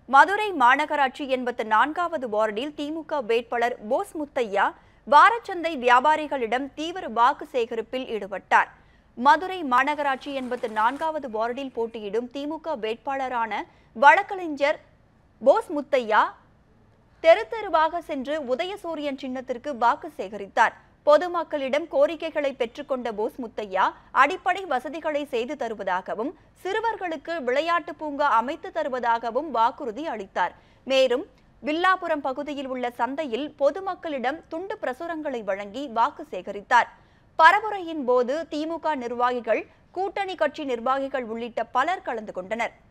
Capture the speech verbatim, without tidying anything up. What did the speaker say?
மதுரை மாநகராட்சி எண்பத்து நான்காவது வார்டில் திமுக வேட்பாளர் போஸ் முத்தையா வாரச்சந்தை வியாபாரிகளிடம் தீவிர வாக்கு சேகரிப்பில் ஈடுபட்டார். மதுரை மாநகராட்சி எண்பத்து நான்காவது வார்டில் போட்டியிடும் திமுக வேட்பாளரான வழக்கறிஞர் போஸ் முத்தையா தெரு தெருவாக சென்று உதயசூரியன் சின்னத்திற்கு வாக்கு சேகரித்தார். பொதுமக்களிடம் கோரிக்கைகளை பெற்றுக்கொண்ட போஸ் முத்தையா அடிப்படை வசதிகளை செய்து தருவதாகவும் சிறுவர்களுக்கு விளையாட்டு பூங்கா அமைத்து தருவதாகவும் வாக்குறுதி அளித்தார். மேலும் வில்லாபுரம் பகுதியில் உள்ள சந்தையில் பொதுமக்களிடம் துண்டு பிரசுரங்களை வழங்கி வாக்கு சேகரித்தார். பரப்புரையின் போது திமுக நிர்வாகிகள், கூட்டணி கட்சி நிர்வாகிகள் உள்ளிட்ட பலர் கலந்து கொண்டனர்.